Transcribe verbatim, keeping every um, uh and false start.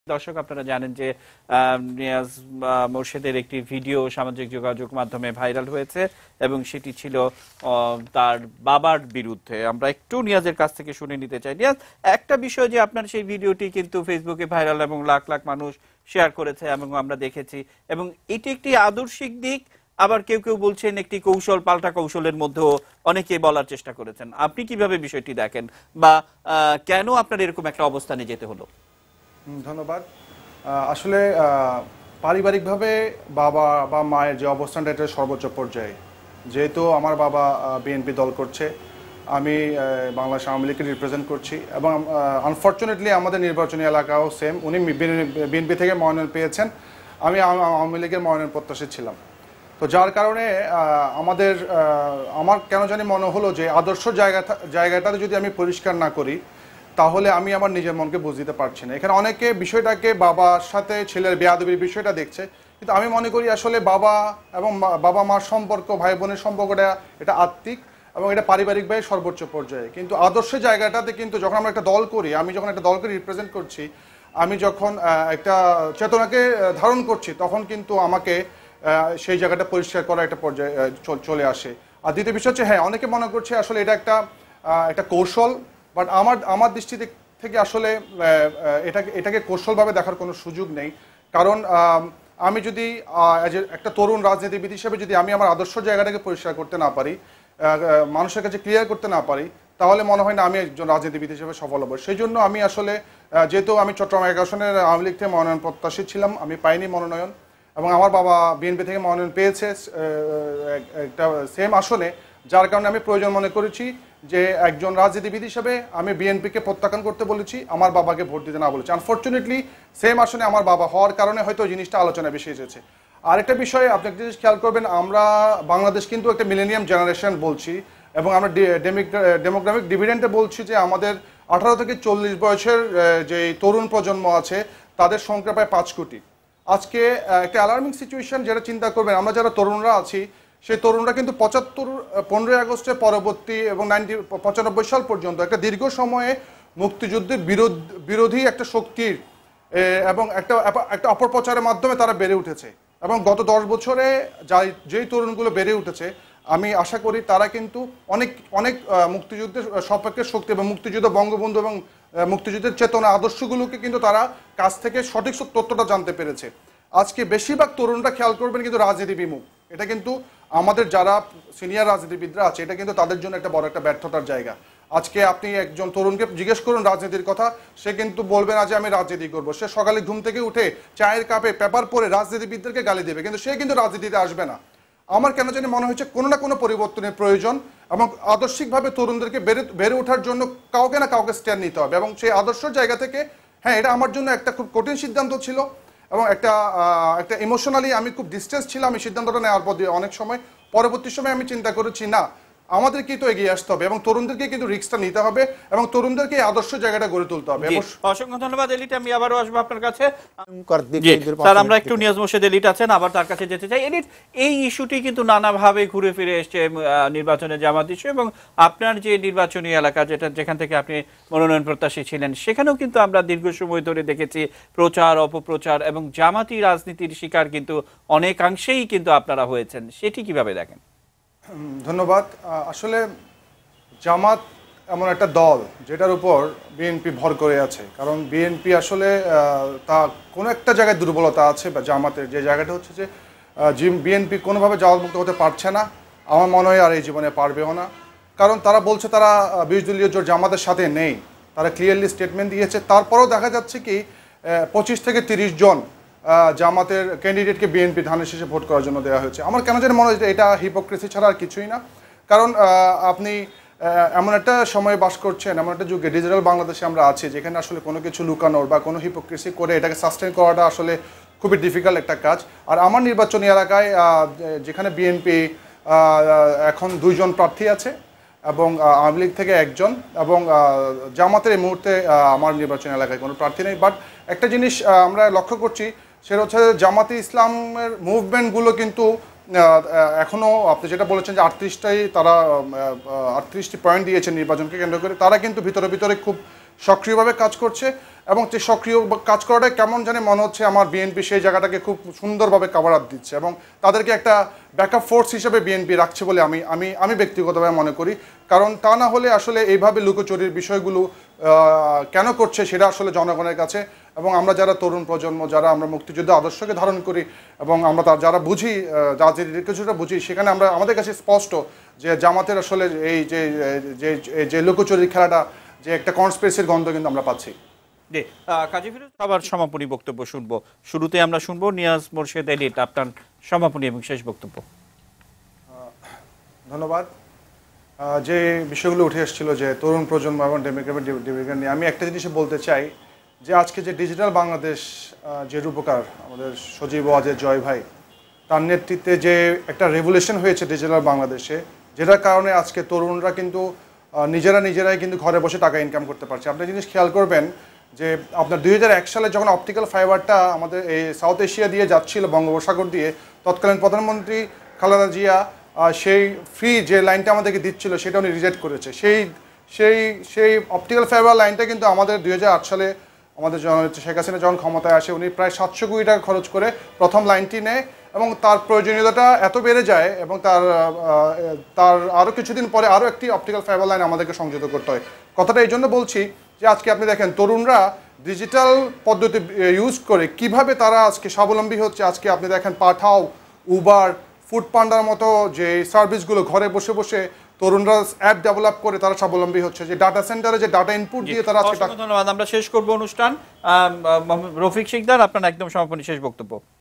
দর্শক আপনারা জানেন যে নিয়াজ মোরশেদের একটি ভিডিও সামাজিক যোগাযোগ মাধ্যমে ভাইরাল হয়েছে এবং সেটি ছিল তার বাবার বিরুদ্ধে। আমরা একটু নিয়াজের কাছ থেকে শুনে নিতে চাই। নিয়াজ, একটা বিষয় যে আপনার সেই ভিডিওটি কিন্তু ফেসবুকে ভাইরাল এবং লাখ লাখ মানুষ শেয়ার করেছে এবং আমরা দেখেছি, এবং এটি একটি আদর্শিক দিক, আবার কেউ কেউ বলছেন একটি কৌশল, পাল্টা কৌশলের মধ্যেও অনেকে বলার চেষ্টা করেছেন। আপনি কিভাবে বিষয়টি দেখেন বা কেন আপনার এরকম একটা অবস্থানে যেতে হলো? ধন্যবাদ। আসলে পারিবারিকভাবে বাবা বা মায়ের যে অবস্থানটা এটা সর্বোচ্চ পর্যায়ে, যেহেতু আমার বাবা বিএনপি দল করছে, আমি বাংলাদেশ আওয়ামী লীগকে রিপ্রেজেন্ট করছি এবং আনফর্চুনেটলি আমাদের নির্বাচনী এলাকাও সেম। উনি বিএনপি থেকে মনোনয়ন পেয়েছেন, আমি আওয়ামী লীগের মনোনয়ন প্রত্যাশী ছিলাম। তো যার কারণে আমাদের আমার কেন জানি মনে হলো যে আদর্শ জায়গা জায়গাটাতে যদি আমি পরিষ্কার না করি তাহলে আমি আমার নিজের মনকে বুঝতে পারছি না। এখানে অনেকে বিষয়টাকে বাবার সাথে ছেলের বেয়াদবির বিষয়টা দেখছে, কিন্তু আমি মনে করি আসলে বাবা এবং বাবা মার সম্পর্ক, ভাই বোনের সম্পর্কটা এটা আত্মিক এবং এটা পারিবারিকভাবে সর্বোচ্চ পর্যায়ে। কিন্তু আদর্শ জায়গাটাতে কিন্তু যখন আমরা একটা দল করি, আমি যখন একটা দলকে রিপ্রেজেন্ট করছি, আমি যখন একটা চেতনাকে ধারণ করছি, তখন কিন্তু আমাকে সেই জায়গাটা পরিষ্কার করা একটা পর্যায়ে চলে আসে। আর দ্বিতীয় বিষয় হচ্ছে, হ্যাঁ অনেকে মনে করছে আসলে এটা একটা একটা কৌশল, বাট আমার আমার দৃষ্টি থেকে আসলে এটাকে এটাকে কৌশলভাবে দেখার কোনো সুযোগ নেই। কারণ আমি যদি একটা তরুণ রাজনীতিবিদ হিসেবে যদি আমি আমার আদর্শ জায়গাটাকে পরিষ্কার করতে না পারি, মানুষের কাছে ক্লিয়ার করতে না পারি, তাহলে মনে হয় না আমি একজন রাজনীতিবিদ হিসেবে সফল হব। সেই জন্য আমি আসলে, যেহেতু আমি চট্টগ্রাম এক আসনের আওয়ামী লীগ থেকে মনোনয়ন প্রত্যাশী ছিলাম, আমি পাইনি মনোনয়ন, এবং আমার বাবা বিএনপি থেকে মনোনয়ন পেয়েছে একটা সেম আসনে, যার কারণে আমি প্রয়োজন মনে করেছি যে একজন রাজনীতিবিদ হিসেবে আমি বিএনপিকে প্রত্যাখ্যান করতে বলেছি, আমার বাবাকে ভোট দিতে না বলেছি। আনফর্চুনেটলি সেম আসনে আমার বাবা হওয়ার কারণে হয়তো জিনিসটা আলোচনায় বেশি এসেছে। আরেকটা বিষয় আপনি একটা জিনিস খেয়াল করবেন, আমরা বাংলাদেশ কিন্তু একটা মিলেনিয়াম জেনারেশন বলছি এবং আমরা ডেমোগ্রাফিক ডিভিডেন্টে বলছি যে আমাদের আঠারো থেকে চল্লিশ বয়সের যে তরুণ প্রজন্ম আছে তাদের সংখ্যা প্রায় পাঁচ কোটি। আজকে একটা অ্যালার্মিং সিচুয়েশন, যেটা চিন্তা করবেন, আমরা যারা তরুণরা আছি সেই তরুণরা কিন্তু পঁচাত্তর পনেরোই আগস্টের পরবর্তী এবং নাইনটি পঁচানব্বই সাল পর্যন্ত একটা দীর্ঘ সময়ে মুক্তিযুদ্ধের বিরোধ বিরোধী একটা শক্তির এবং একটা একটা অপপ্রচারের মাধ্যমে তারা বেড়ে উঠেছে। এবং গত দশ বছরে যাই যেই তরুণগুলো বেড়ে উঠেছে, আমি আশা করি তারা কিন্তু অনেক অনেক মুক্তিযুদ্ধের সপক্ষে শক্তি এবং মুক্তিযুদ্ধ, বঙ্গবন্ধু এবং মুক্তিযুদ্ধের চেতনা, আদর্শগুলোকে কিন্তু তারা কাছ থেকে সঠিক তথ্যটা জানতে পেরেছে। আজকে বেশিরভাগ তরুণরা খেয়াল করবেন কিন্তু রাজনীতি বিমুখ। এটা কিন্তু আমাদের যারা সিনিয়র রাজনীতিবিদরা আছে, এটা কিন্তু তাদের জন্য একটা বড় একটা ব্যর্থতার জায়গা। আজকে আপনি একজন তরুণকে জিজ্ঞেস করুন রাজনীতির কথা, সে কিন্তু বলবে না যে আমি রাজনীতি করব। সে সকালে ঘুম থেকে উঠে চায়ের কাপে পেপার পড়ে রাজনীতিবিদদেরকে গালি দেবে, কিন্তু সে কিন্তু রাজনীতিতে আসবে না। আমার কেন জানি মনে হচ্ছে কোনো না কোনো পরিবর্তনের প্রয়োজন এবং আদর্শিকভাবে তরুণদেরকে বেড়ে বেড়ে ওঠার জন্য কাউকে না কাউকে স্ট্যান্ড নিতে হবে। এবং সেই আদর্শ জায়গা থেকে, হ্যাঁ এটা আমার জন্য একটা খুব কঠিন সিদ্ধান্ত ছিল এবং একটা একটা ইমোশনালি আমি খুব ডিস্টেন্স ছিলাম এই সিদ্ধান্তটা নেওয়ার পর। অনেক সময় পরবর্তী সময় আমি চিন্তা করেছি না, আমাদেরকে তো এগিয়ে আসতে হবে এবং তরুণদেরকে কিন্তু রিস্কটা নিতে হবে এবং তরুণদেরকে আদর্শ জায়গাটা গড়ে তুলতে হবে। অসংখ্য ধন্যবাদ এলিট, আমি আবারও আসবো আপনার কাছে। স্যার, আমরা একটু নিয়াজ মোরশেদ এলিট আছেন, আবার তার কাছে যেতে চাই। এলিট, এই ইস্যুটি কিন্তু নানাভাবে ঘুরে ফিরে এসছে নির্বাচনে জামাত ইস্যু, এবং আপনার যে নির্বাচনী এলাকা, যেটা যেখান থেকে আপনি মনোনয়ন প্রত্যাশী ছিলেন, সেখানেও কিন্তু আমরা দীর্ঘ সময় ধরে দেখেছি প্রচার, অপপ্রচার এবং জামাতি রাজনীতির শিকার কিন্তু অনেকাংশেই কিন্তু আপনারা হয়েছেন। সেটি কিভাবে দেখেন? ধন্যবাদ। আসলে জামাত এমন একটা দল যেটার উপর বিএনপি ভর করে আছে, কারণ বিএনপি আসলে তা কোনো একটা জায়গায় দুর্বলতা আছে বা জামাতের, যে জায়গাটা হচ্ছে যে বিএনপি কোনোভাবে জামাতমুক্ত হতে পারছে না, আমার মনে হয় আর এই জীবনে পারবেও না। কারণ তারা বলছে তারা বিশ দলীয় জোট জামাতের সাথে নেই, তারা ক্লিয়ারলি স্টেটমেন্ট দিয়েছে। তারপরেও দেখা যাচ্ছে কি পঁচিশ থেকে তিরিশ জন জামাতের ক্যান্ডিডেটকে বিএনপি ধানের শেষে ভোট করার জন্য দেওয়া হয়েছে। আমার কেন যেন মনে হয় এটা হিপোক্রেসি ছাড়া আর কিছুই না। কারণ আপনি এমন একটা সময় বাস করছেন, এমন একটা যুগে, ডিজিটাল বাংলাদেশে আমরা আছি, যেখানে আসলে কোনো কিছু লুকানোর বা কোনো হিপোক্রেসি করে এটাকে সাস্টেন করাটা আসলে খুবই ডিফিকাল্ট একটা কাজ। আর আমার নির্বাচনী এলাকায় যেখানে বিএনপি এখন দুইজন প্রার্থী আছে এবং আওয়ামী লীগ থেকে একজন, এবং জামাতের এই মুহূর্তে আমার নির্বাচনী এলাকায় কোনো প্রার্থী নেই। বাট একটা জিনিস আমরা লক্ষ্য করছি, সেটা হচ্ছে জামাতে ইসলামের মুভমেন্টগুলো কিন্তু এখনও, আপনি যেটা বলেছেন যে আটত্রিশটাই তারা আটত্রিশটি পয়েন্ট দিয়েছে নির্বাচনকে কেন্দ্র করে, তারা কিন্তু ভিতরে ভিতরে খুব সক্রিয়ভাবে কাজ করছে এবং যে সক্রিয় কাজ করাটা কেমন জানি মনে হচ্ছে আমার বিএনপি সেই জায়গাটাকে খুব সুন্দরভাবে কভার আপ দিচ্ছে এবং তাদেরকে একটা ব্যাকআপ ফোর্স হিসেবে বিএনপি রাখছে বলে আমি আমি আমি ব্যক্তিগতভাবে মনে করি। কারণ তা না হলে আসলে এইভাবে লুকোচুরির বিষয়গুলো কেন করছে সেটা আসলে জনগণের কাছে, এবং আমরা যারা তরুণ প্রজন্ম, যারা আমরা মুক্তিযুদ্ধ আদর্শকে ধারণ করি এবং আমরা তার যারা বুঝি, রাজনীতির কিছুটা বুঝি, সেখানে আমরা আমাদের কাছে স্পষ্ট যে জামাতের আসলে এই যে যে লুকোচুরির খেলাটা, যে একটা কনস্পিরেসির গন্ধ কিন্তু আমরা পাচ্ছি। কাজী ফিরোজ, আবার সমাপনী বক্তব্য শুনবো। শুরুতে আমরা শুনবো নিয়াজ মোরশেদ এডিট, আপনার সমাপনী এবং শেষ বক্তব্য। ধন্যবাদ। যে বিষয়গুলো উঠে এসেছিল যে তরুণ প্রজন্ম এবং ডেমোক্রেটিক ডিভিশন নিয়ে, আমি একটা জিনিস বলতে চাই যে আজকে যে ডিজিটাল বাংলাদেশ যে রূপকার আমাদের সজীব ওয়াজেদ জয় ভাই, তার নেতৃত্বে যে একটা রেভলিউশন হয়েছে ডিজিটাল বাংলাদেশে, যেটার কারণে আজকে তরুণরা কিন্তু নিজেরা নিজেরাই কিন্তু ঘরে বসে টাকা ইনকাম করতে পারছে। আপনি জিনিস খেয়াল করবেন যে আপনার দুই হাজার এক সালে যখন অপটিক্যাল ফাইবারটা আমাদের এই সাউথ এশিয়া দিয়ে যাচ্ছিল বঙ্গোপসাগর দিয়ে, তৎকালীন প্রধানমন্ত্রী খালেদা জিয়া সেই ফ্রি যে লাইনটা আমাদেরকে দিচ্ছিল সেটা উনি রিজেক্ট করেছে। সেই সেই সেই অপটিক্যাল ফাইবার লাইনটা কিন্তু আমাদের দুই হাজার আট সালে আমাদের শেখ হাসিনা যখন ক্ষমতায় আসে, উনি প্রায় সাতশো কোটি টাকা খরচ করে প্রথম লাইনটি নেয় এবং তার প্রয়োজনীয়তাটা এত বেড়ে যায় এবং তার তার আরও কিছুদিন পরে আরও একটি অপটিক্যাল ফাইবার লাইন আমাদেরকে সংযুক্ত করতে হয়। কথাটা এই জন্য বলছি যে আজকে আপনি দেখেন তরুণরা ডিজিটাল পদ্ধতি ইউজ করে কিভাবে তারা আজকে স্বাবলম্বী হচ্ছে। আজকে আপনি দেখেন পাঠাও, উবার, ফুড পান্ডার মতো যে সার্ভিসগুলো ঘরে বসে বসে তরুণরা অ্যাপ ডেভেলপ করে তারা স্বাবলম্বী হচ্ছে, যে ডাটা সেন্টারে যে ডাটা ইনপুট দিয়ে তারা আজকে। ধন্যবাদ। আমরা শেষ করব অনুষ্ঠান। রফিক শিকদার, আপনার একদম সমাপনী শেষ বক্তব্য।